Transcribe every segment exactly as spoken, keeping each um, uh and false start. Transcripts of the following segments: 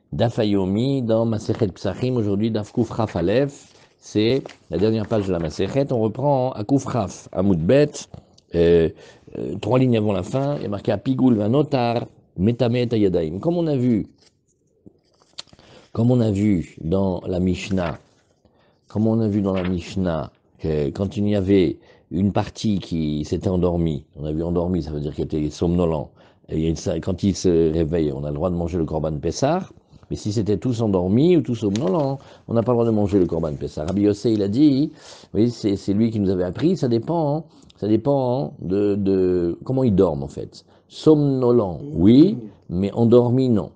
Daf Hayomi dans Masechet Psachim, aujourd'hui Daf Kufraf Aleph, c'est la dernière page de la Masechet. On reprend à Kufraf, à Moudbet, euh, euh, trois lignes avant la fin, il y a marqué Apigul Vanotar, Metame et Yadaim. Comme on a vu, comme on a vu dans la Mishnah, comme on a vu dans la Mishnah, que quand il y avait une partie qui s'était endormie, on a vu endormi, ça veut dire qu'il était somnolent, et quand il se réveille, on a le droit de manger le Korban Pessah. Mais si c'était tous endormis ou tous somnolents, on n'a pas le droit de manger le Korban Pessah. Rabbi Yossé, il a dit, oui, c'est lui qui nous avait appris, ça dépend, ça dépend de, de comment ils dorment en fait. Somnolent, oui, mais endormi, non.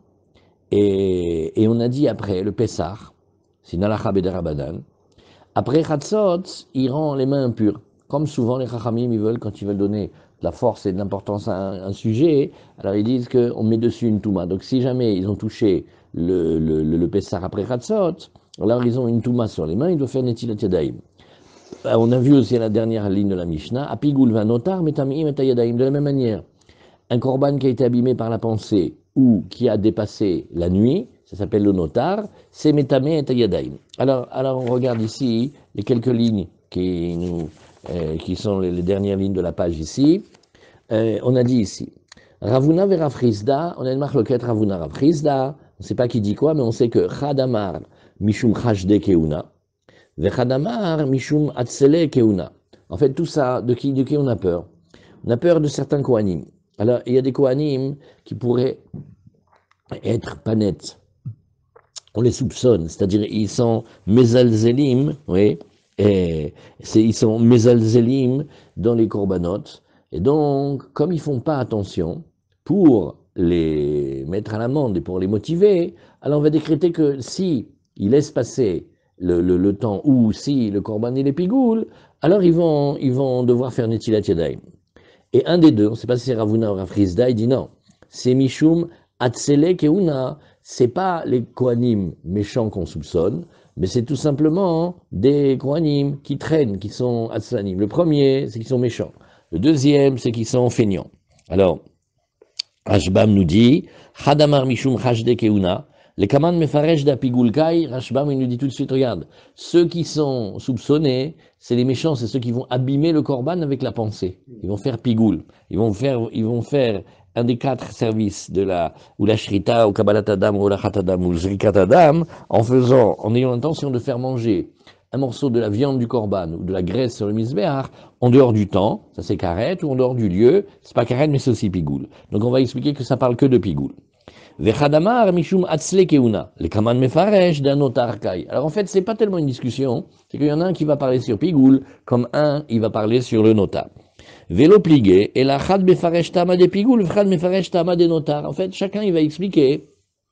Et, et on a dit après, le Pessah, c'est Nalacha Bedarabadan. Après Chatzot, il rend les mains impures. Comme souvent les Chachamim, ils veulent, quand ils veulent donner de la force et de l'importance à un, un sujet, alors ils disent qu'on met dessus une Touma. Donc si jamais ils ont touché le, le, le, le Pessah après Chatzot, alors ils ont une Touma sur les mains, ils doivent faire Netilat Yadayim. On a vu aussi à la dernière ligne de la Mishnah, Apigul Vanotar, Metamim et Yadayim. De la même manière, un korban qui a été abîmé par la pensée ou qui a dépassé la nuit, ça s'appelle le notar, c'est Metamé et Yadaim. Alors, alors on regarde ici les quelques lignes qui, nous, euh, qui sont les, les dernières lignes de la page ici. Euh, on a dit ici, Ravuna vera Frisda, on a une marque loquette Ravuna Rafrisda, on ne sait pas qui dit quoi, mais on sait que Chadamar Mishum Chashde Keuna, Vechadamar Mishum Atsele Keuna. En fait, tout ça, de qui, de qui on a peur? On a peur de certains Kohanim. Alors, il y a des Kohanim qui pourraient être pas nets. On les soupçonne, c'est-à-dire ils sont mezalzelim, oui, et ils sont mezalzelim dans les korbanot. Et donc, comme ils font pas attention, pour les mettre à l'amende et pour les motiver, alors on va décréter que si ils laissent passer le, le, le temps ou si le korban est les pigoules, alors ils vont, ils vont devoir faire netilat yadayim. Et un des deux, on ne sait pas si c'est Ravuna ou Rafrizda, il dit non, c'est Mishum Atsele Keuna, c'est pas les Kohanim méchants qu'on soupçonne, mais c'est tout simplement des Kohanim qui traînent, qui sont Atzlanim. Le premier, c'est qu'ils sont méchants. Le deuxième, c'est qu'ils sont feignants. Alors, Rashbam nous dit, Hadamar Mishum Hashde Keuna, les Kaman Mefaresh d'Apigulkai, Rashbam il nous dit tout de suite, regarde, ceux qui sont soupçonnés, c'est les méchants, c'est ceux qui vont abîmer le korban avec la pensée. Ils vont faire pigoul, ils vont faire, ils vont faire un des quatre services de la, ou la shrita, ou kabbalat adam, ou la chatadam, ou le zrikat adam, en faisant, en ayant l'intention de faire manger un morceau de la viande du korban ou de la graisse sur le misbéar en dehors du temps, ça c'est karet, ou en dehors du lieu, c'est pas karet mais c'est aussi pigoul. Donc on va expliquer que ça parle que de pigoul. Vechadamar mishum atzle keuna, les kaman mefaresh d'un otarkai. Alors en fait c'est pas tellement une discussion, c'est qu'il y en a un qui va parler sur pigoul, comme un il va parler sur le notar. Vélo pligué, et la chad mefaresh tama de pigoul, chad mefaresh tama de notar. En fait chacun il va expliquer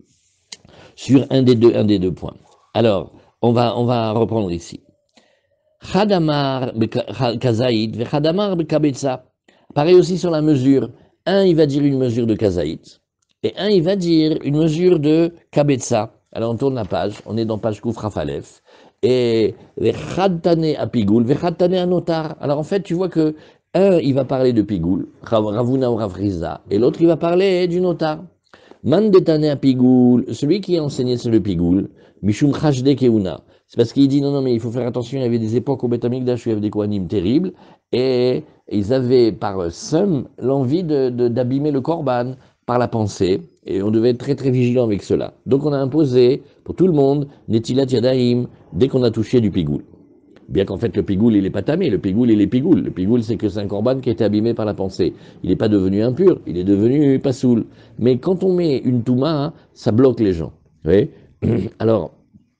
sur un des deux, un des deux points. Alors on va, on va reprendre ici. Chadamar kazaït, vechadamar bekabetza. Pareil aussi sur la mesure. Un, il va dire une mesure de kazaït, et un, il va dire une mesure de kabetza. Alors on tourne la page, on est dans page Kufraf Aleph, et vechadtane à pigoul, vechadtane à notar. Alors en fait, tu vois que un, il va parler de pigoul, Ravuna ou Ravriza, et l'autre, il va parler du notar. Mandetane à pigoul, celui qui a enseigné sur le pigoul, Mishum Chashde Keuna. C'est parce qu'il dit non, non, mais il faut faire attention, il y avait des époques au Beth Amikdash où il y avait des Kohanim terribles, et ils avaient par somme l'envie de, de, d'abîmer le korban par la pensée, et on devait être très très vigilant avec cela. Donc on a imposé pour tout le monde Netilat Yadayim dès qu'on a touché du pigoul. Bien qu'en fait le pigoul il est pas tamé, le pigoul il est pigoul. Le pigoul c'est que c'est un korban qui a été abîmé par la pensée. Il n'est pas devenu impur, il est devenu pasoul. Mais quand on met une touma, ça bloque les gens. Oui. Alors,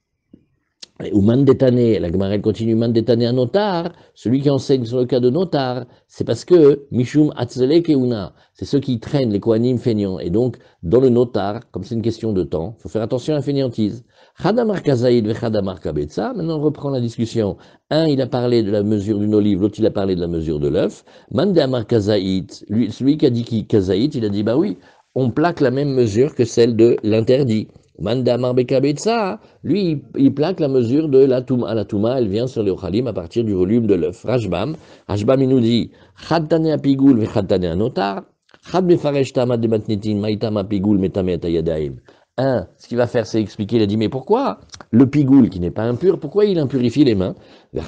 ou mandetané, la Gemara continue, mandetané à notar, celui qui enseigne sur le cas de notar, c'est parce que Mishum Atzele Keuna, c'est ceux qui traînent les Kohanim feignants. Et donc, dans le notar, comme c'est une question de temps, il faut faire attention à la feignantise. Chadamar Kazaïd ve Chadamar Kabetza, maintenant on reprend la discussion. Un, il a parlé de la mesure d'une olive, l'autre, il a parlé de la mesure de l'œuf. Mandamar Kazaïd, lui, celui qui a dit qui Kazaïd, il a dit, bah oui, on plaque la même mesure que celle de l'interdit. Mandamar Bekabetza, lui, il plaque la mesure de la Touma. La Touma, elle vient sur les Ochalim à partir du volume de l'œuf. Rashbam, Rashbam, il nous dit, Chadtane a pigoul, ve Chadtane a notar, Chad mefaresh tama de matnitin, maïtama pigoul, metame ta yadaim. Un, ce qu'il va faire, c'est expliquer, il a dit, mais pourquoi le pigoule, qui n'est pas impur, pourquoi il impurifie les mains? Donc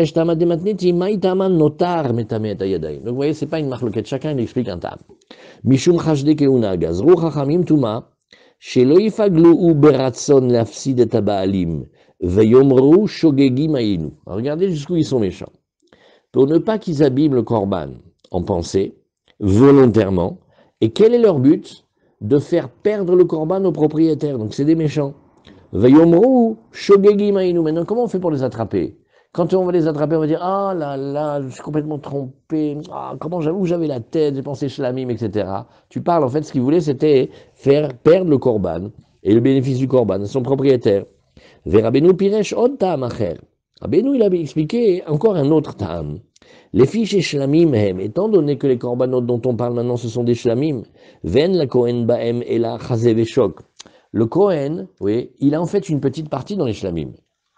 vous voyez, c'est pas une marloquette, chacun il explique un tam. Mishum chashde keuna gazru chachamim tuma, shelo yifaglu beratson lafsid et abaalim, veyomru shogegim ainu. Regardez jusqu'où ils sont méchants. Pour ne pas qu'ils abîment le korban en pensée, volontairement, et quel est leur but? De faire perdre le korban au propriétaire. Donc c'est des méchants. Veyomru shogegim ainu. Maintenant, comment on fait pour les attraper? Quand on va les attraper, on va dire « Ah là là, je suis complètement trompé, ah, comment j'avoue, j'avais la tête, j'ai pensé shlamim, et cetera » Tu parles, en fait, ce qu'il voulait, c'était faire perdre le korban et le bénéfice du korban à son propriétaire. Verabenu piresh od ta'am acher. Rabbeinu, il avait expliqué encore un autre ta'am. Les fiches et shlamim hem, étant donné que les korbanot dont on parle maintenant, ce sont des shlamim, ven la kohen baem et la chazé veshok. Le kohen, oui, il a en fait une petite partie dans les shlamim.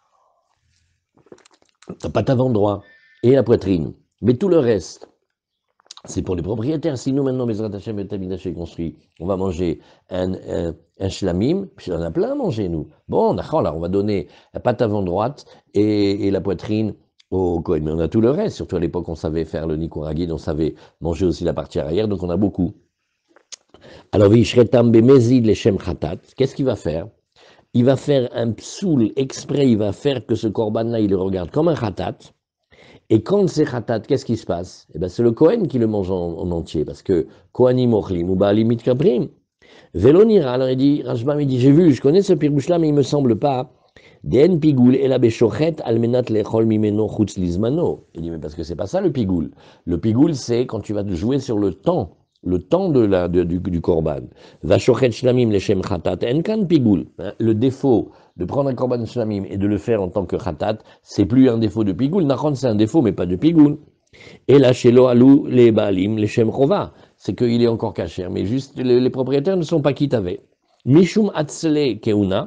La patte avant-droit et la poitrine. Mais tout le reste, c'est pour les propriétaires. Si nous, maintenant, Bezrat Hashem et Amidash est construit, on va manger un, un, un shlamim, puis on a plein à manger, nous. Bon, d'accord, là, on va donner la patte avant-droite et, et la poitrine au Kohen. Mais on a tout le reste. Surtout à l'époque, on savait faire le nikuragid, on savait manger aussi la partie arrière, donc on a beaucoup. Alors, Vishretam Bemezid Leshem Khatat, qu'est-ce qu'il va faire? Il va faire un psoul exprès, il va faire que ce korban-là, il le regarde comme un khatat. Et quand c'est khatat, qu'est-ce qui se passe? Eh ben, c'est le Kohen qui le mange en, en entier, parce que Kohanim ochlim ou baalim mitkabrim. Velonira, alors il dit, Rashbam, il dit, j'ai vu, je connais ce pirouche-là, mais il me semble pas. Den pigoul et la beshochet almenat lechol mimeno chutz lizmano. Il dit, mais parce que c'est pas ça le pigoul. Le pigoul, c'est quand tu vas jouer sur le temps. Le temps de la, de, du, du korban. Vashochet shlamim leshem khatat enkan pigoul. Le défaut de prendre un korban shlamim et de le faire en tant que khatat, c'est plus un défaut de pigoul. Nachon, c'est un défaut, mais pas de pigoul. Et là, chez lo alou les baalim leshem chova, c'est qu'il est encore caché, mais juste les, les propriétaires ne sont pas kitavés. Mishum atzle keuna.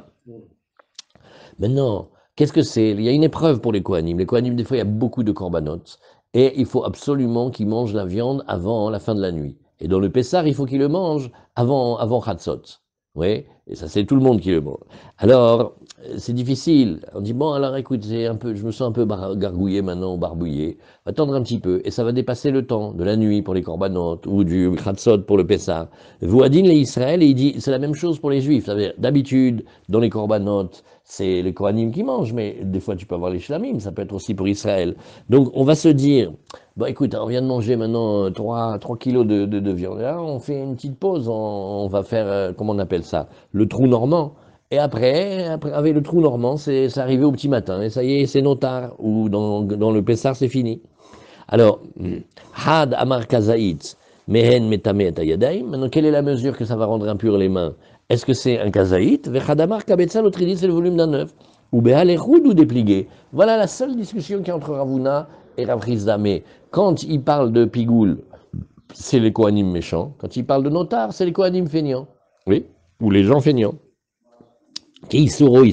Maintenant, qu'est-ce que c'est? Il y a une épreuve pour les kohanim. Les kohanim, des fois, il y a beaucoup de korbanot. Et il faut absolument qu'ils mangent la viande avant la fin de la nuit. Et dans le Pessar, il faut qu'il le mange avant, avant Chatzot. Oui, et ça, c'est tout le monde qui le mange. Alors, c'est difficile. On dit, bon, alors écoute, un peu, je me sens un peu gargouillé maintenant, barbouillé. Attendre un petit peu, et ça va dépasser le temps de la nuit pour les korbanot, ou du Chatzot pour le Pessar. Vouadin les Israël, et il dit, c'est la même chose pour les Juifs. D'habitude, dans les korbanot, c'est les Kohanim qui mangent, mais des fois tu peux avoir les shlamim, ça peut être aussi pour Israël. Donc on va se dire, bon écoute, on vient de manger maintenant trois kilos de, de, de viande, là, on fait une petite pause, on, on va faire, euh, comment on appelle ça, le trou normand. Et après, après avec le trou normand, c'est arrivé au petit matin, et ça y est, c'est notar, ou dans, dans le Pessar, c'est fini. Alors, had amar kazaït, mehen metame ayadaim, maintenant quelle est la mesure que ça va rendre impur les mains? Est-ce que c'est un kazaït? Vechadamar kabetza, l'autre dit c'est le volume d'un œuf. Ou behalechud ou dépligué. Voilà la seule discussion qui est entre Ravuna et Rav Chizda. Mais quand il parle de pigoul, c'est les kohanim méchants. Quand il parle de notar, c'est les kohanim feignants. Oui, ou les gens feignants. Celui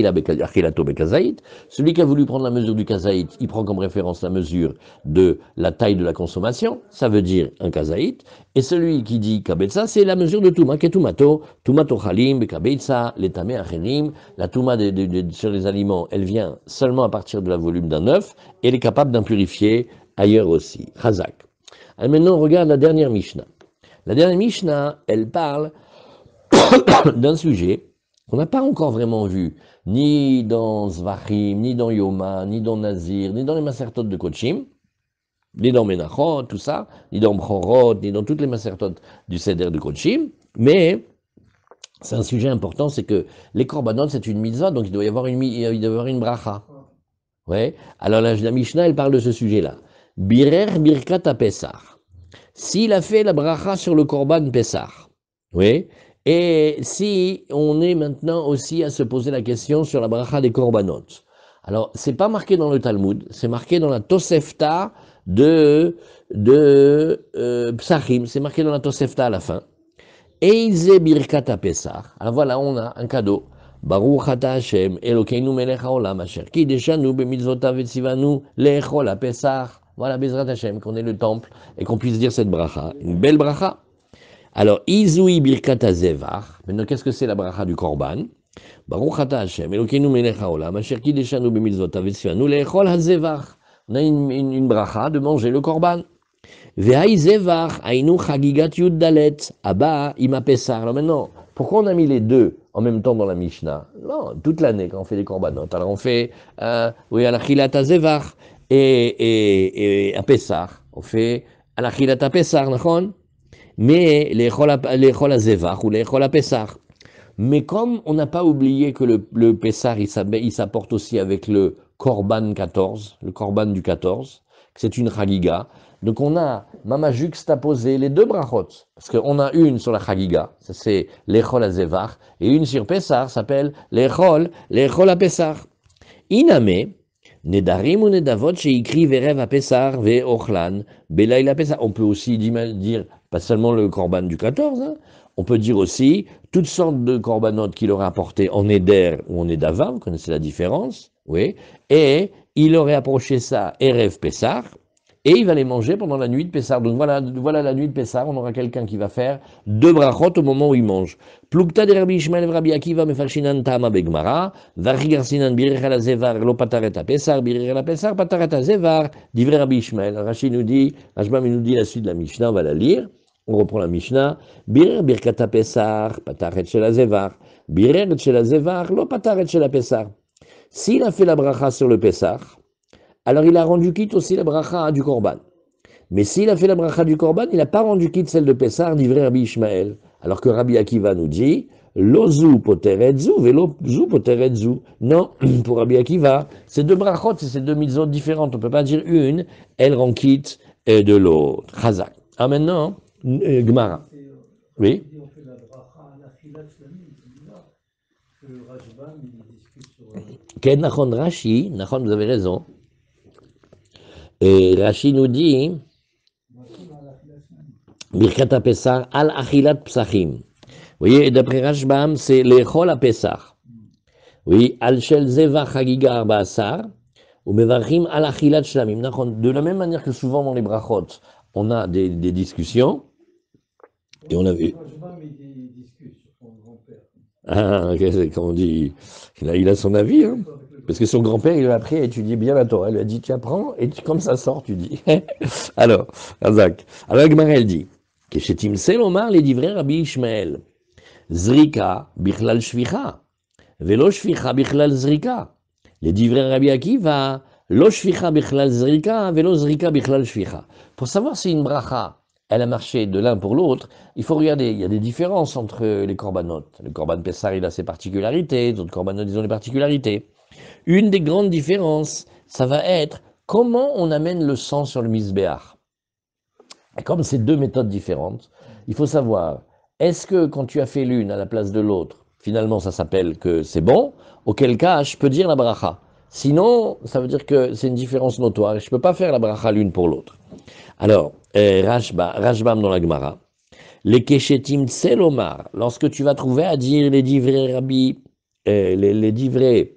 qui a voulu prendre la mesure du kazaït, il prend comme référence la mesure de la taille de la consommation, ça veut dire un kazaït, et celui qui dit kabetza, c'est la mesure de touma, qui est toumato, toumato chalim, kabetza, l'étame acherim, la touma de, de, de, sur les aliments, elle vient seulement à partir de la volume d'un œuf, et elle est capable d'en purifier ailleurs aussi. Chazak. Alors maintenant, on regarde la dernière Mishnah. La dernière Mishnah, elle parle d'un sujet qu'on n'a pas encore vraiment vu, ni dans Zvachim, ni dans Yoma, ni dans Nazir, ni dans les Masertot de Kochim, ni dans Menachot, tout ça, ni dans Bchorot, ni dans toutes les Masertot du Seder de Kochim, mais c'est un sujet important, c'est que les Korbanot, c'est une mitzvah, donc il doit y avoir une, il doit y avoir une bracha. Ouais. Alors la, la Mishnah, elle parle de ce sujet-là. Birer birkat Pesach. S'il a fait la bracha sur le Korban Pesach, oui. Et si on est maintenant aussi à se poser la question sur la bracha des korbanot. Alors, c'est pas marqué dans le Talmud, c'est marqué dans la Tosefta de, de euh, Psachim, c'est marqué dans la Tosefta à la fin. Eize birkat Pesach. Alors voilà, on a un cadeau. Baruch ata Hashem, Elokeinu melech haolam asher kideshanu b'mitzvotav etzivanu lechol Pesach. Voilà, Bezrat Hashem, qu'on ait le temple et qu'on puisse dire cette bracha. Une belle bracha. Alors, Izoui Birkat Azevar. Maintenant, qu'est-ce que c'est la bracha du korban? Baruch ata Hashem, Elokeinu melech haolam, asher kideshanu b'mitzvotav v'tzivanu le'echol hazevar. On a une, une, une bracha de manger le korban. Ve'hai zevar, hainu chagigat yud dalet, abba ima pesar. Alors maintenant, pourquoi on a mis les deux en même temps dans la Mishnah? Non, toute l'année quand on fait les korbanot. Alors on fait, euh, oui, alachilat hazevar et, et, et à pesar. On fait alachilat à pesar, nachon? Mais les chol hazevar ou les chol pesar. Mais comme on n'a pas oublié que le, le Pessar, il s'apporte aussi avec le Korban quatorze, le Korban du quatorze, que c'est une Chagiga. Donc on a Mama juxtaposé les deux brachot, parce qu'on a une sur la Chagiga, ça c'est l'Echol Azevar, et une sur Pessar, s'appelle l'Echol, l'Echol à Pessar. Iname, Nedarim ou Nedavot, sheikri verev à Pessar, ve Ochlan, Belaïl à Pessar. On peut aussi dire, pas seulement le Korban du quatorze, hein, on peut dire aussi toutes sortes de corbanotes qu'il aurait apporté en Éder ou en Edava, vous connaissez la différence, oui, et il aurait approché ça Erev Pessar, et il va les manger pendant la nuit de Pessar. Donc voilà, voilà la nuit de Pessar, on aura quelqu'un qui va faire deux brachot au moment où il mange. Plukta de Rabbi Ishmael Rabbi Akiva mefarshinan tama begmara, varchigarsinan birech ala zevar lo pataret a Pessar, birech ala Pessar pataret a zevar, divrei Rabbi Ishmael. Rashi nous dit, Rashbam nous dit la suite de la Mishnah, on va la lire. On reprend la Mishnah. Birer birkat pesar, pataret shel hazevar. Birer shel hazevar, lo pataret shel pesar. S'il a fait la bracha sur le pesar, alors il a rendu quitte aussi la bracha du korban. Mais s'il a fait la bracha du korban, il n'a pas rendu quitte celle de pesar, dit Rabbi Ishmael. Alors que Rabbi Akiva nous dit, lo zu poteret zu, velo zu poteret zu. Non, pour Rabbi Akiva, c'est deux brachot, c'est deux mitzvot différentes. On ne peut pas dire une, elle rend quitte de l'autre. Chazak. Ah maintenant, Euh, Gemara. Oui. On fait la bracha à la filat shlamim, que Rashbam il discute sur. Ken nachon Rashi, nachon vous avez raison. Et Rashi nous dit Birkat Pesach al achilat psachim. Vous voyez, d'après Rashbam, c'est l'echol à Pesach. Oui, al shel zeva chagiga arba asar, ou mevarchim al achilat shlamim. De la même manière que souvent dans les brachot, on a des, des discussions. Et on a vu. Ah, comme on dit, il a, il a son avis, hein. Parce que son grand-père, il l'a appris à étudier bien la Torah. Il lui a dit, tu apprends, et tu, comme ça sort, tu dis. Alors, Razak. Alors, Gemara, elle dit, Keshetim Selomar, les divrei Rabbi Ishmael, Zrika, Bichlal Shvicha, Velo Shvicha, Bichlal Zrika. Les divrei Rabbi Akiva, Lo Shvicha, Bichlal Zrika, Velo Zrika, Bichlal Shvicha. Pour savoir si une bracha, elle a marché de l'un pour l'autre, il faut regarder, il y a des différences entre les corbanotes. Le korban Pessar, il a ses particularités, d'autres corbanotes, ils ont des particularités. Une des grandes différences, ça va être comment on amène le sang sur le misbéach. Et comme c'est deux méthodes différentes, il faut savoir, est-ce que quand tu as fait l'une à la place de l'autre, finalement ça s'appelle que c'est bon, auquel cas je peux dire la bracha. Sinon, ça veut dire que c'est une différence notoire et je ne peux pas faire la bracha l'une pour l'autre. Alors, euh, Rashba, Rashbam dans la Gemara, les Keshetim Tselomar, lorsque tu vas trouver à dire les divrei Rabbi, euh, les, les divrei,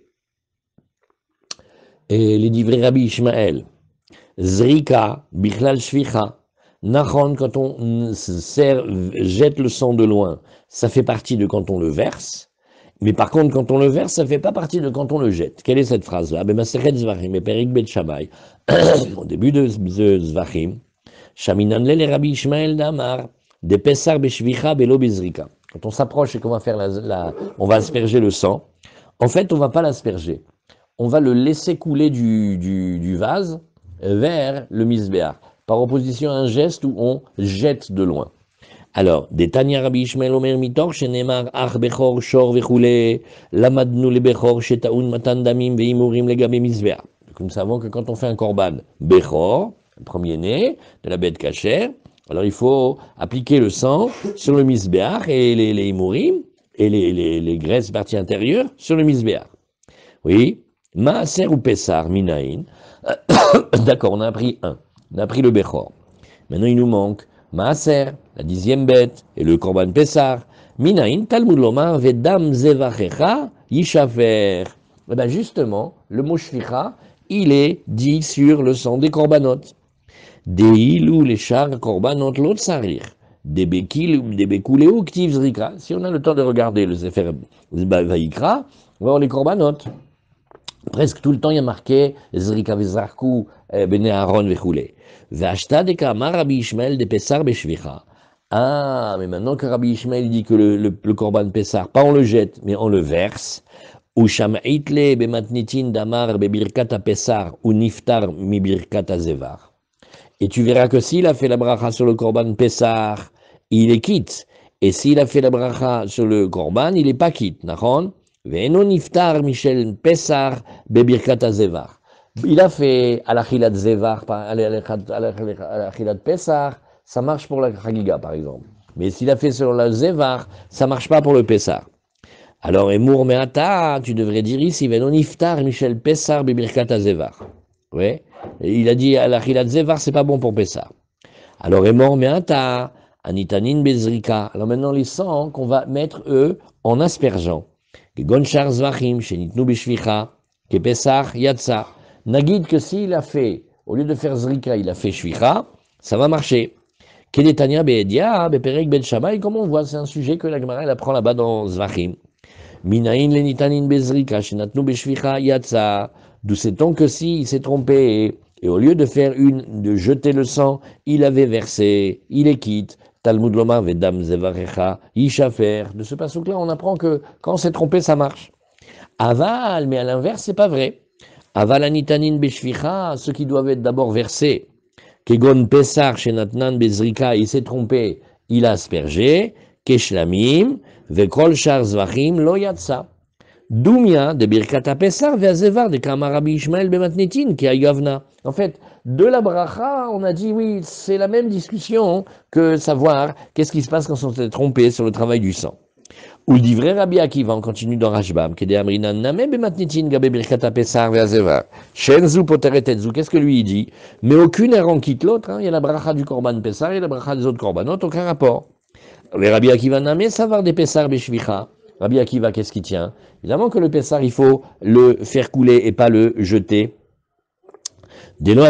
et les divrei Rabbi Ishmael, Zrika, Bichlal Shvicha, Nachon, quand on sert, jette le sang de loin, ça fait partie de quand on le verse, mais par contre, quand on le verse, ça ne fait pas partie de quand on le jette. Quelle est cette phrase-là? Ben, Masechet Zvachim, et Perik Bet Shammai, au début de Zvachim, Shaminan le Rabbi Ishmael d'Amar, de Pessar Beshvicha Belo Bezrika. Quand on s'approche et qu'on va faire la, la, on va asperger le sang, en fait, on ne va pas l'asperger. On va le laisser couler du, du, du vase vers le misbéach, par opposition à un geste où on jette de loin. Alors, des Tanya Rabbi Ishmael Omer Mitor, Shenemar Ach Bechor Shor Vechule, Lamadnu le Bechor, Shetaun Matan Damim Veimurim Legabe Misbéach. Nous savons que quand on fait un korban Bechor, le premier-né de la bête cachère, alors il faut appliquer le sang sur le misbéach et les, les imurim et les, les, les graisses parties intérieures sur le misbéach. Oui, Maaser ou Pessar, Minaïn. D'accord, on a appris un. On a appris le Bechor. Maintenant, il nous manque Maaser, la dixième bête, et le Korban Pessar. Minaïn, Talmud Lomar, Vedam Zevachecha, Yishafer. Eh bien, justement, le mot Shvicha, il est dit sur le sang des Korbanot. Deilou les chars Korbanot l'autre sarir. des bekil, des bekuleu, ktiv zrika. Si on a le temps de regarder le Sefer Vayikra, on va voir les korbanot. Presque tout le temps, il y a marqué Zrika vezarku bene Aaron vechoulé. Ve'ashta deka amar Rabbi Ishmael de Pessar beshvicha. Ah, mais maintenant que Rabbi Ishmael dit que le, le, le korban Pessar, pas on le jette, mais on le verse. Ou sham'itle bematnitin damar bebirkat Pessar ou niftar mi birkat zevar. Et tu verras que s'il a fait la bracha sur le korban Pessar, il est quitte. Et s'il a fait la bracha sur le korban, il n'est pas quitte. Nachon? Ve'eno niftar michel Pessar bebirkat zevar. Il a fait à l'achilat zevar, à l'achilat Pessar, ça marche pour la chagiga par exemple. Mais s'il a fait sur le zevar, ça marche pas pour le Pessar. Alors, Emour Meata, tu devrais dire ici, Ve'eno niftar michel Pessar bebirkat zevar. Ouais. Il a dit à l'achilat zevar, c'est pas bon pour Pessar. Alors, Emour Meata, anitanin bezrika. Alors maintenant, les sangs qu'on va mettre, eux, en aspergeant. Gonchar zvachim, shenitnu beshvicha, ke Pessar yatsa. Nagid que s'il a fait, au lieu de faire zrika, il a fait shvicha, ça va marcher. Kedetania beedia, beperek ben shamay, comme on voit, c'est un sujet que la Gemara, elle apprend là-bas dans zvachim. Minaïn lenitanin bezrika, shenatnu beshvicha yatsa. D'où sait-on que si il s'est trompé, et, et au lieu de faire une, de jeter le sang, il avait versé, il est quitte. Talmud lomar vedam zevarecha yishafer. De ce passage-là, on apprend que quand on s'est trompé, ça marche. Aval, mais à l'inverse, c'est pas vrai. Aval anitanin beshvicha, ceux qui doivent être d'abord versés. Kegon pesar shenatnan bezrika, il s'est trompé, il a aspergé. Keshlamim vekol shar zvachim lo yatsa. Doumia de birkat pesar veazevar de kamar Rabbi Ishmael bematnitin qui a yavna. En fait, de la bracha, on a dit oui, c'est la même discussion que savoir qu'est-ce qui se passe quand on s'est trompé sur le travail du sang. Ou dit vrai Rabbi Akiva, on continue dans Rashbam, que de amrinan name bematnitin gabe birkat pesar veazevar. Shenzu poteret etzu, qu'est-ce que lui il dit? Mais aucune errant quitte l'autre, hein. Il y a la bracha du korban pesar et la bracha des autres korbanot, aucun rapport. Mais Rabbi Akiva name savoir des pesar beshvicha. Rabbi Akiva, qu'est-ce qui tient? Évidemment que le Pessar, il faut le faire couler et pas le jeter. Et le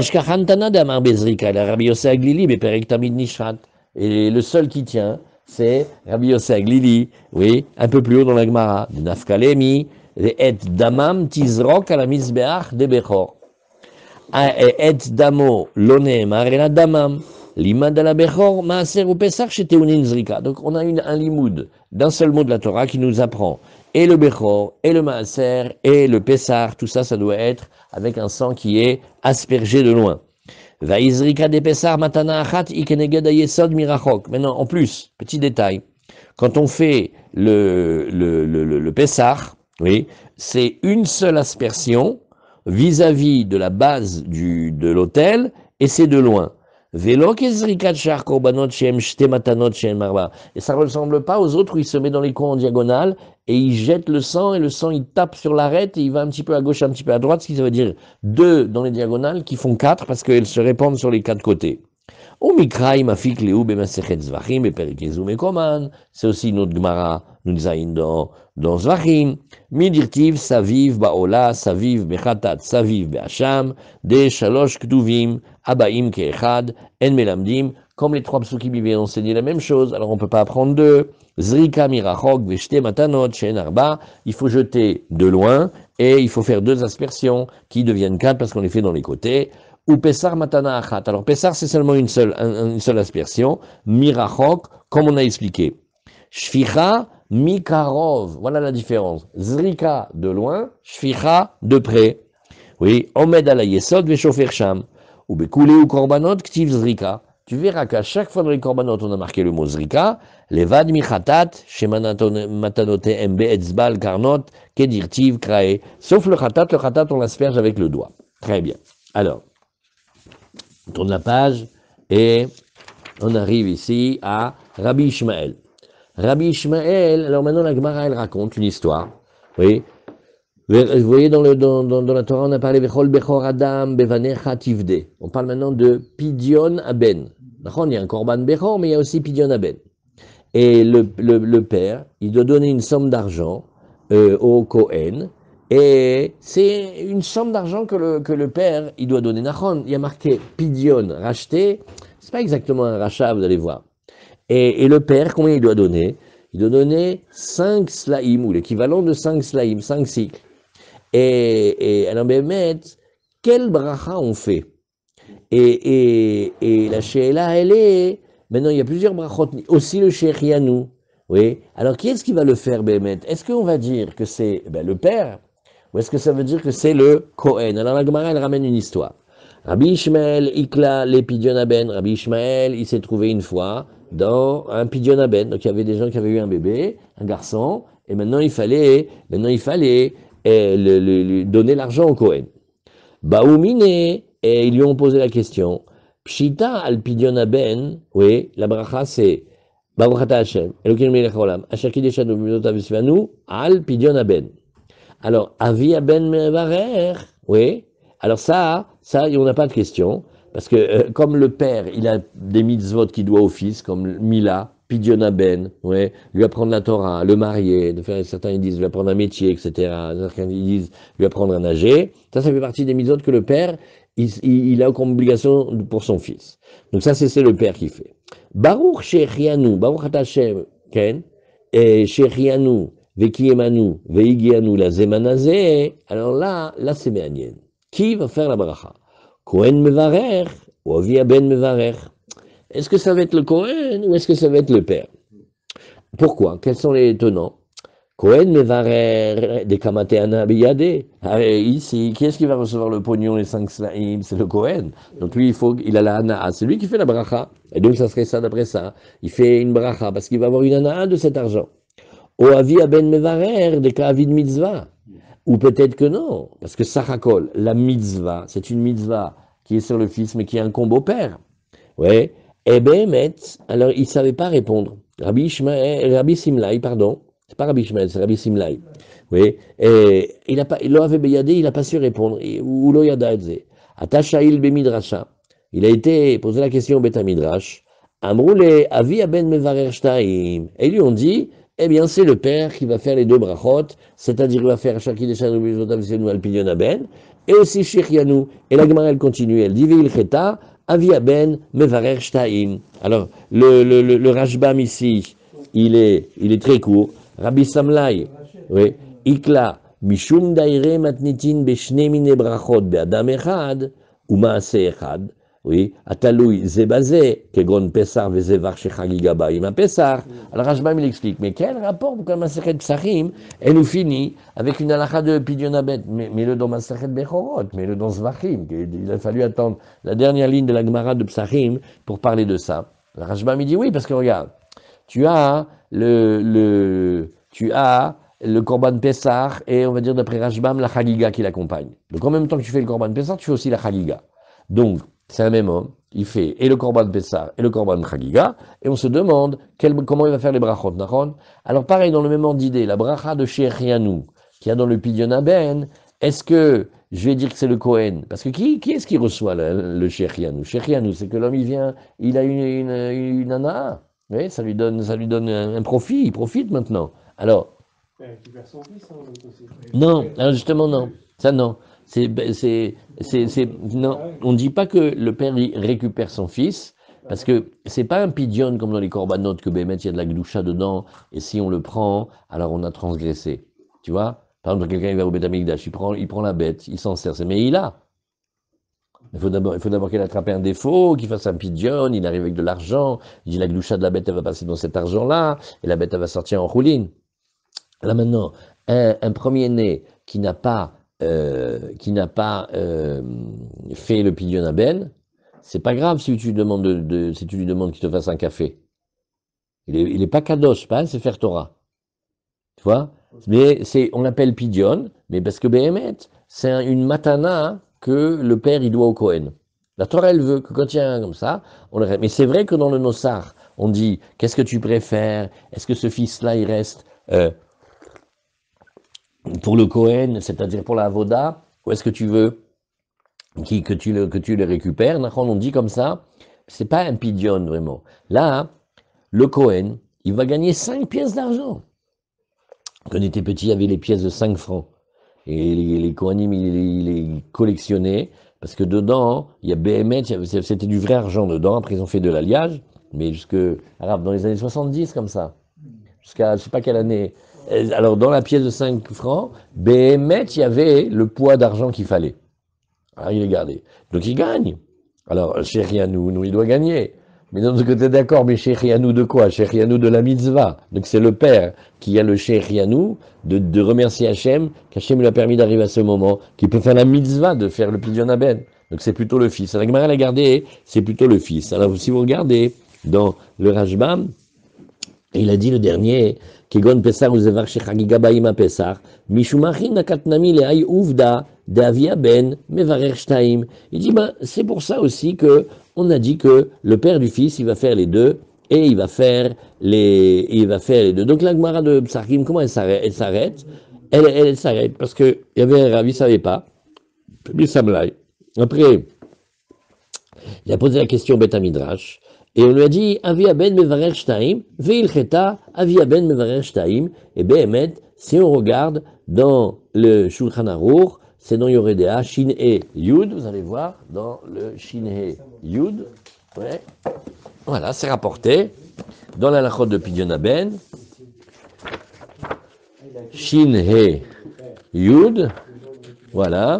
seul qui tient, c'est Rabbi Yosef Aglili, oui, un peu plus haut dans la Gemara. Nafkalemi, et damam tizrok à la misbeach de Bechor. Et damo lone marena damam. L'imad à la Bechor, maaser ou Pessar chez Teunin Zrika. Donc on a une, un limoud d'un seul mot de la Torah qui nous apprend et le Bechor, et le maaser, et le Pessar, tout ça, ça doit être avec un sang qui est aspergé de loin. Vaizrika de Pessar matana achat ikeneged ayesod mirachok. Maintenant, en plus, petit détail, quand on fait le, le, le, le, le Pessar, oui, c'est une seule aspersion vis-à-vis de la base du, de l'autel, et c'est de loin. Et ça ne ressemble pas aux autres où il se met dans les coins en diagonale et il jette le sang et le sang il tape sur l'arête et il va un petit peu à gauche, un petit peu à droite, ce qui veut dire deux dans les diagonales qui font quatre parce qu'elles se répandent sur les quatre côtés. C'est aussi notre Gemara, nous zayin dans, dans Zvachim. Midirtiv, saviv ba'ola, saviv bechatat, saviv be'asham, de shalosh ktuvim, abaim ke'echad, en melamdim. Comme les trois psukim viennent enseigner la même chose, alors on ne peut pas apprendre deux. Zrika mirachok, veshte matanot, shen arba. Il faut jeter de loin et il faut faire deux aspersions qui deviennent quatre parce qu'on les fait dans les côtés. Ou Pessar matana achat. Alors Pessar c'est seulement une seule, une seule aspersion. Mirachok, comme on a expliqué. Shficha mikarov. Voilà la différence. Zrika de loin, shficha de près. Oui, omed ala yesod veshofer sham. Ou bekoule ou korbanot ktiv zrika. Tu verras qu'à chaque fois dans les korbanot on a marqué le mot zrika. Levad michatat shematanote embe etzbal karnot kedirtiv krae. Sauf le chatat, le chatat on l'asperge avec le doigt. Très bien. Alors. On tourne la page et on arrive ici à Rabbi Ishmael. Rabbi Ishmael, alors maintenant la Gemara elle raconte une histoire. Oui. Vous voyez dans, le, dans, dans, dans la Torah on a parlé Bechol Bechor Adam Bevanecha Tivde. On parle maintenant de Pidyon Aben. Il y a un Korban Bechor mais il y a aussi Pidyon Aben. Et le, le, le père, il doit donner une somme d'argent euh, au Kohen. Et c'est une somme d'argent que le, que le père, il doit donner. Nachon, il y a marqué Pidyon, racheter. C'est pas exactement un rachat, vous allez voir. Et, et le père, combien il doit donner? Il doit donner cinq slaïm, ou l'équivalent de cinq slaïm, cinq cycles. Et, et alors, Bémet, quel bracha on fait? Et, et, et la Sheila, elle est, maintenant il y a plusieurs brachot, aussi le Sheikh Yanou. Oui. Alors qui est-ce qui va le faire, Bémet? Est-ce qu'on va dire que c'est ben, le père? Ou est-ce que ça veut dire que c'est le Kohen? Alors la Gemara, elle ramène une histoire. Rabbi Ishmael, Ikla, les Pidionaben. Rabbi Ishmael, il s'est trouvé une fois dans un Pidionaben. Donc il y avait des gens qui avaient eu un bébé, un garçon, et maintenant il fallait, maintenant il fallait eh, le, le, le, donner l'argent au Kohen. Baoumine, et ils lui ont posé la question. Pshita al Pidionaben, oui, la bracha c'est Baruch Hashem, Elokim melech haolam, asher kideshanu b'midotav v'sivanu, al Pidionaben. Alors, Avi Ben Mevarer, oui. Alors ça, ça, on n'a pas de question, parce que euh, comme le père, il a des mitzvot qu'il doit au fils, comme Mila, Pidyon Ben, ouais, lui apprendre la Torah, le marier, de faire, certains ils disent lui apprendre un métier, et cetera. Certains ils disent lui apprendre à nager. Ça, ça fait partie des mitzvot que le père, il, il, il a comme obligation pour son fils. Donc ça, c'est le père qui fait. Baruch Shechianu, Baruch Hashem, Ken, et Shechianu, Vekiemanu, Veigianu, la Zemanazé, alors là, là c'est Méanienne. Qui va faire la bracha? Kohen Mevarer ou Avia Ben Mevarer? Est-ce que ça va être le Kohen ou est-ce que ça va être le père? Pourquoi? Quels sont les tenants? Kohen Mevarer des Kamateana Biyade. Ici, qui est-ce qui va recevoir le pognon, les cinq slaïm? C'est le Kohen. Donc lui, il faut, il a la Hanaa. C'est lui qui fait la bracha. Et donc ça serait ça d'après ça. Il fait une bracha parce qu'il va avoir une Hanaa de cet argent. Ou avi ben mevarer, des cas avi de mitzvah. Ou peut-être que non, parce que Sachakol, la mitzvah, c'est une mitzvah qui est sur le fils, mais qui incombe au père. Ouais. Eh ben, Metz, alors il ne savait pas répondre. Rabbi Ishmael, Rabbi Simlaï, pardon. C'est pas Rabbi Ishmael, c'est Rabbi Simlaï. Oui. Et il a pas, il l'avait beyadé, il n'a pas su répondre. Ou lo yadaadze. Atashaïl bemidrasha. Il a été posé la question au Beth Midrash. Amroule, avi ben mevarer shtaim. Et ils lui ont dit, eh bien, c'est le père qui va faire les deux brachot, c'est-à-dire il va faire Shaki Deshanu Bizotav Senu al Pidyon Ben, et aussi Sheikh Yanou. Et la Gemara, elle continue, elle dit Veil Cheta, Avi Ben, Mevarer Shtaim. Alors, le, le, le, le Rashbam ici, il est, il est très court. Rabbi Samlai, oui, Ikla, Mishum Daire Matnitin Beshne Mine Brachot Be'adam Echad, ou Maase Echad. Oui, Ataloui, Zebazé, Kegon Pessar, Vezevar, Shechagigaba, Ima Pessar. Alors Rashbam il explique, mais quel rapport pour la Masechet Psachim, elle nous finit avec une halakha de Pidionabet, mais, mais le dans Masechet Bechorot, mais le dans Zvachim. Il a fallu attendre la dernière ligne de la Gemara de Psachim pour parler de ça. Rashbam il dit oui, parce que regarde, tu as le, le, tu as le Korban Pessar et on va dire d'après Rashbam la Chagiga qui l'accompagne. Donc en même temps que tu fais le Korban Pessar, tu fais aussi la Chagiga. Donc, c'est un même homme, il fait et le Korban Pessah et le Korban Chagiga, et on se demande quel, comment il va faire les brachot, nachon. Alors pareil, dans le même ordre d'idée, la bracha de Sheikh Yanou, qu'il y a dans le Pidyon Ben, est-ce que je vais dire que c'est le Kohen? Parce que qui, qui est-ce qui reçoit le, le Sheikh Yanou? Sheikh Yanou, c'est que l'homme, il vient, il a une, une, une, une ana, oui, ça lui donne, ça lui donne un, un profit, il profite maintenant. Alors, non, alors justement non, ça non. C'est, c'est, c'est, c'est, non, on ne dit pas que le père récupère son fils, parce que c'est pas un pidyon comme dans les corbanotes que Bémet, il y a de la gloucha dedans, et si on le prend, alors on a transgressé. Tu vois? Par exemple, quelqu'un il va au Beth Amikdash, il prend, il prend la bête, il s'en sert, mais il a. Il faut d'abord, il faut d'abord qu'il attrape un défaut, qu'il fasse un pidyon, il arrive avec de l'argent, il dit la gloucha de la bête, elle va passer dans cet argent-là, et la bête, elle va sortir en rouline. Là maintenant, un, un premier-né qui n'a pas Euh, qui n'a pas euh, fait le pidyon à Ben, c'est pas grave si tu, demandes de, de, si tu lui demandes qu'il te fasse un café. Il est, il est pas kadosh, pas c'est faire Torah. Tu vois? Mais c'est, on l'appelle pidyon, mais parce que Behemet, c'est un, une matana que le père il doit au Kohen. La Torah elle veut que quand il y a un comme ça, on le. Mais c'est vrai que dans le Nossar, on dit qu'est-ce que tu préfères? Est-ce que ce fils-là il reste euh, pour le Kohen, c'est-à-dire pour la Avoda, ou est-ce que tu veux qui, que, tu le, que tu le récupères? On dit comme ça, c'est pas un pidyon vraiment. Là, le Kohen, il va gagner cinq pièces d'argent. Quand on était petit, il y avait les pièces de cinq francs. Et les, les Kohanim, ils les collectionnaient, parce que dedans, il y a B M H, c'était du vrai argent dedans, après ils ont fait de l'alliage. mais jusque, arabe, dans les années soixante-dix, comme ça, jusqu'à je sais pas quelle année. Alors, dans la pièce de cinq francs, Béhémet, il y avait le poids d'argent qu'il fallait. Alors, il est gardé. Donc, il gagne. Alors, Cheikh Yanou, nous, il doit gagner. Mais d'un autre côté, d'accord, mais Cheikh Yanou de quoi? Cheikh Yanou de la mitzvah. Donc, c'est le père qui a le Cheikh Yanou de, de remercier Hachem, qu'Hachem lui a permis d'arriver à ce moment, qui peut faire la mitzvah de faire le pidyon aben. Donc, c'est plutôt le fils. Alors, Gemara l'a gardé, c'est plutôt le fils. Alors, si vous regardez dans le Rashbam, il a dit le dernier, Kegon Pesar ou Zevar Shechagiga Baima Pesar, Mishumachin Nakatnami Lehay Uvda, Davia Ben, Mevarer Shtaim. Il dit, ben, c'est pour ça aussi que on a dit que le père du fils, il va faire les deux, et il va faire les, il va faire les deux. Donc la Gemara de Psachim, comment elle s'arrête? Elle s'arrête, elle, elle, elle s'arrête, parce que il y avait un ravi, il savait pas, Bissamlai. Après, il a posé la question au Beth Midrash, et on lui a dit, Avia ben mevarer shtaim, ve'ilcheta, Avia ben mevarer shtaim, et Behemet, si on regarde dans le Shulchan Aruch, c'est dans Yoredea, Shin E Yud, vous allez voir, dans le Shin E Yud, ouais. Voilà, c'est rapporté, dans la Lachot de Pidyon Aben, Shin E Yud, voilà,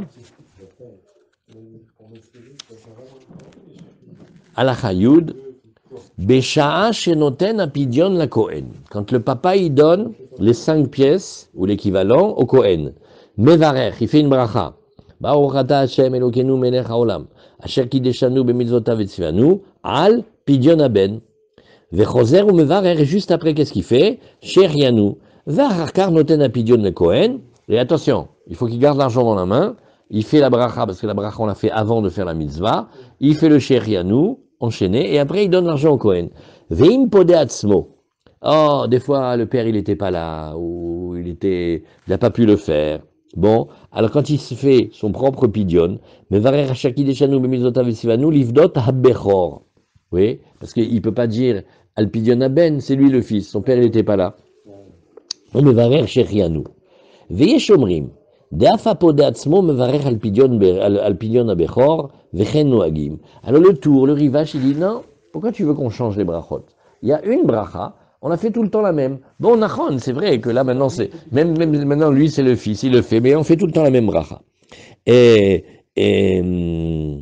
Alacha Yud, Besha'a shenoten apidyon la Kohen. Quand le papa il donne les cinq pièces ou l'équivalent au Kohen, Mevarer, il fait une bracha. Baruch ata Hashem Elokeinu melech haolam, asher kideshanu b'mitzvotav etzivanu, al pidyon aben. Vechoser ou Mevarer, et juste après qu'est-ce qu'il fait? Sher Yanou, ve'acharkar noten apidyon le Kohen. Et attention, il faut qu'il garde l'argent dans la main. Il fait la bracha, parce que la bracha on l'a fait avant de faire la mitzvah. Il fait le Sher Yanou, enchaîné, et après il donne l'argent au Kohen. Veim pode atzmo. Oh, des fois le père il n'était pas là, ou il était, il n'a pas pu le faire. Bon, alors quand il se fait son propre pidyon, mais varer hashaki deshanu b'mitzvotav esivanu livdot habechor. Oui, parce qu'il ne peut pas dire al pidyon aben, c'est lui le fils, son père il n'était pas là. Mais varer shechianu. Veyesh omrim. Deafa pode atzmo mevarer al pidyon al pidyon abechor. Alors le tour, le rivage, il dit non, pourquoi tu veux qu'on change les brachot? Il y a une bracha, on a fait tout le temps la même. Bon, Nachon, c'est vrai que là maintenant, c'est même, même maintenant lui c'est le fils, il le fait, mais on fait tout le temps la même bracha. Et, et hum,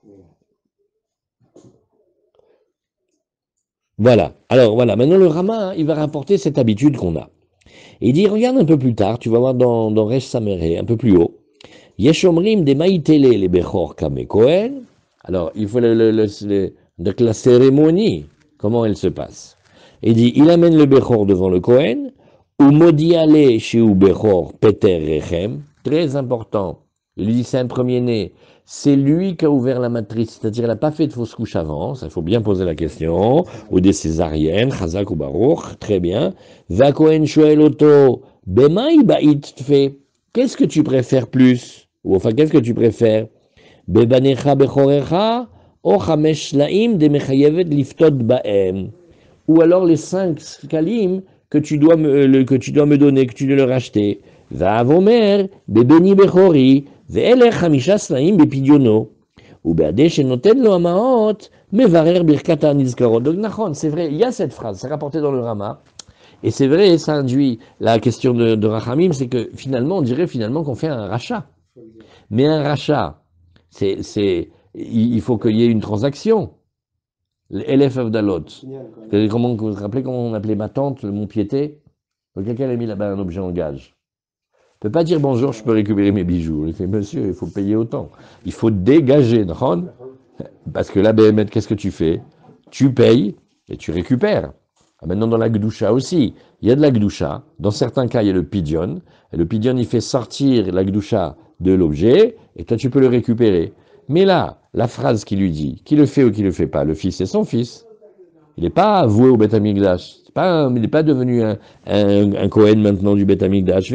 voilà. Alors voilà, maintenant le Rama, il va rapporter cette habitude qu'on a. Et il dit, regarde un peu plus tard, tu vas voir dans, dans Resh Sameré, un peu plus haut. Yeshomrim de maïtele les bechor kame Kohen. Alors, il faut le, le, le, le, donc la cérémonie, comment elle se passe. Il dit, il amène le bechor devant le Kohen, ou modiale chez ou bechor peter rechem, très important. Il lui dit, c'est un premier-né, c'est lui qui a ouvert la matrice, c'est-à-dire il n'a pas fait de fausse couche avant, ça il faut bien poser la question, ou des césariennes, chazak ou baruch, très bien. Va Kohen shoel oto, bemaï ba'it fait. Qu'est-ce que tu préfères plus? Ou enfin, qu'est-ce que tu préfères? Bebanecha bechorecha, o chamesh laim de mechayevet liftot ba'em. Ou alors les cinq kalim que tu dois me, le, que tu dois me donner, que tu dois le racheter. Va'avomer, bebeni bechori, ve'elech chamisha slaim bepidyono. Ou be'adeh shenoten lo amaot, mevarer birkata nizkarot. Donc, nachon, c'est vrai, il y a cette phrase, c'est rapporté dans le Rama. Et c'est vrai, ça induit la question de, de Rachamim, c'est que finalement, on dirait finalement qu'on fait un rachat. Mais un rachat, c'est, c'est, il faut qu'il y ait une transaction. L'Elef Avdalot. Comment, vous vous rappelez comment on appelait ma tante, mon piété? Quelqu'un a mis là-bas un objet en gage. On ne peut pas dire bonjour, je peux récupérer mes bijoux. Il fait, monsieur, il faut payer autant. Il faut dégager, non? Parce que là, B M, qu'est-ce que tu fais? Tu payes et tu récupères. Maintenant, dans la Gdoucha aussi, il y a de la Gdoucha. Dans certains cas, il y a le Pidyon. Et le Pidyon, il fait sortir la Gdoucha de l'objet, et toi, tu peux le récupérer. Mais là, la phrase qui lui dit, qui le fait ou qui le fait pas, le fils, c'est son fils. Il n'est pas avoué au Beth Amikdash. Il n'est pas devenu un, un, un Kohen maintenant du Beth Amikdash.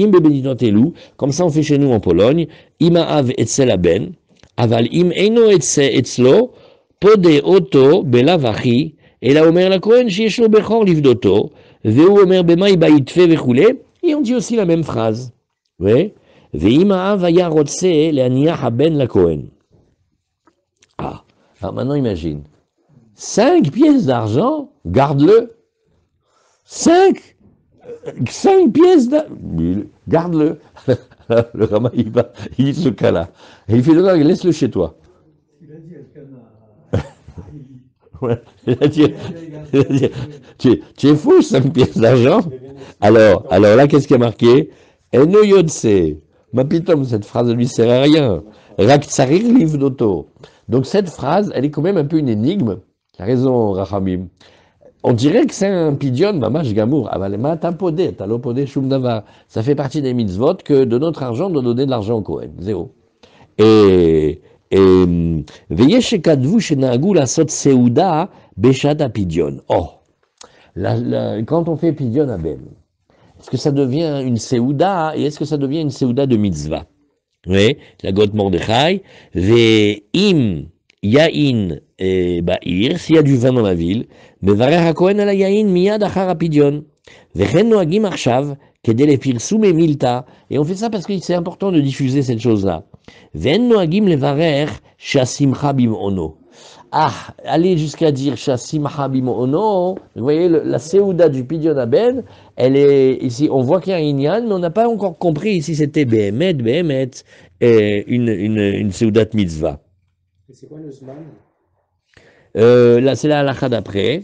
Comme ça, on fait chez nous en Pologne. Ima av etzel aben, aval im eino etzlo, pode oto belavachi, et là, Omer la Kohen, sheyesh lo bechor livdoto, veu Omer bemaï baïtfe vechule, et on dit aussi la même phrase. Oui. Veima av aya rotse leaniach haben la Kohen. Ah, alors maintenant imagine. cinq pièces d'argent, garde-le. Cinq, cinq pièces d'argent, garde-le. Le Rama, il va, il dit ce cas-là. Et il fait, non, laisse-le chez toi. Il a dit Elkana. Ouais, il a dit, il a dit tu, tu es fou, cinq pièces d'argent. Alors, alors là, qu'est-ce qui a marqué? Eno yodse. Ma pitom, cette phrase ne lui sert à rien. Rak tsarir liv d'auto. Donc cette phrase, elle est quand même un peu une énigme. Tu as raison, Rachamim. On dirait que c'est un pidion, mamash gamour. Avalema tapodé, talopodé shumdava. Ça fait partie des mitzvot que de notre argent, on doit donner de l'argent au Kohen. Zéro. Et, et, veillez chez Kadvu, chez Nagou, la sot seuda, béchat à pidion. Oh, la, la, quand on fait pidion à ben, est-ce que ça devient une seuda et est-ce que ça devient une seuda de mitzvah? Oui, la gote Mordechai, ve'im yain ba'ir, s'il y a du vin dans la ville, mevarer hakohen ala yain miyad achar hapidion, vechen noagim arshav, kedel epirsu memilta, et on fait ça parce que c'est important de diffuser cette chose-là. Vechen noagim levarer shasimcha bim'ono. Ah, aller jusqu'à dire shasimcha bim'ono, vous voyez, le, la seuda du pidion aben, elle est ici, on voit qu'il y a un inyan, mais on n'a pas encore compris ici c'était behemet, behemet, et une, une, une seudat mitzvah. Et c'est quoi le zman? Euh, là, c'est la halakha d'après.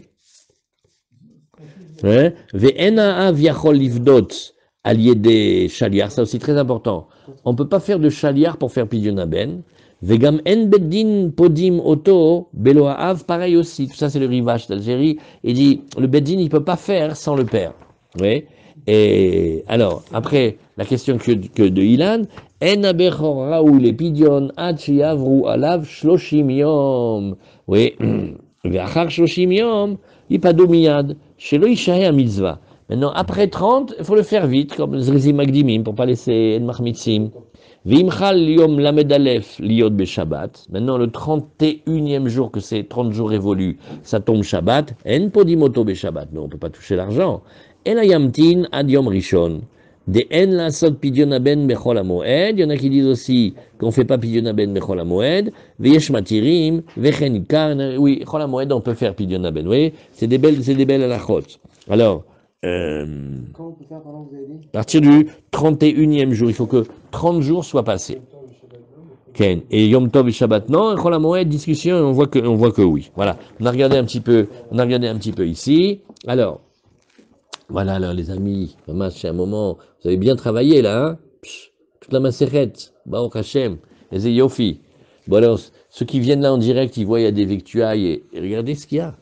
Ve'ena aviachol livdot aliede shaliar, ça aussi très important. On ne peut pas faire de shaliar pour faire pidion aben. Vegam en beddin podim auto belo haav, pareil aussi. Tout ça, c'est le rivage d'Algérie. Il dit, le beddin, il ne peut pas faire sans le père. Oui. Et alors, après, la question que, que de Ilan, en abechor raoul les pidion ad shiavru alav shloshim yom. Oui. Ve'achar shloshim yom, ipado miyad, shelo ishahe mitzvah. Maintenant, après trente, il faut le faire vite, comme Zrizi Magdimim, pour ne pas laisser En Machmitzim. Vimchal yom lamed alef liot be Shabbat. Maintenant, le trente et unième jour, que c'est trente jours révolus, ça tombe Shabbat. En podimoto be Shabbat. Mais on ne peut pas toucher l'argent. En ayamtin ad yom rishon. De en la sot pidion aben bechol hamoed. Il y en a qui disent aussi qu'on ne fait pas pidion aben bechol hamoed. Veyesh matirim, vechen ikar. Oui, chol hamoed, on peut faire pidion aben. Oui, c'est des belles, c'est des belles halachot. Alors, Euh, Quand on peut faire, pardon, vous avez dit? à partir du trente et unième jour, il faut que trente jours soient passés. Ken. Et Yom Tov et Shabbat, non, et Chol HaMoed, discussion, on voit que, on voit que oui. Voilà. On a regardé un petit peu, on a regardé un petit peu ici. Alors, voilà, alors, les amis, maman, c'est un moment, vous avez bien travaillé, là, hein? Psh, toute la Maseret, Baruch Hashem, les Yofi. Bon, alors, ceux qui viennent là en direct, ils voient, il y a des victuailles, et, et regardez ce qu'il y a.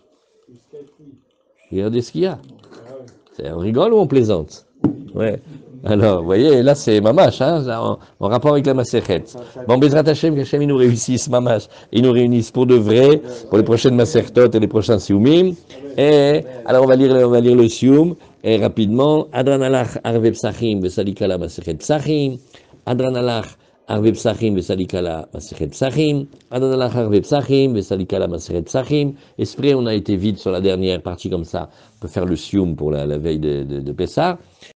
Regardez ce qu'il y a. C'est, on rigole ou on plaisante? Ouais. Alors, vous voyez, là, c'est mamash, hein, là, en, en rapport avec la Masechet. Bon, Bezrat Hashem, qu'Hashem, il nous réussisse, mamash. Il nous réunisse pour de vrai, pour les prochaines Masertot et les prochains Sioumim. Et, alors, on va lire, on va lire le Sioum, et rapidement, Adran alach arve psachim, vesalikala Masechet psachim. Adran alach arve psachim, vesalikala Masechet psachim. Adran alach arve psachim, vesalikala Masechet psachim. Esprit, on a été vite sur la dernière partie comme ça. On peut faire le Sioum pour la, la veille de, de, de Pessah.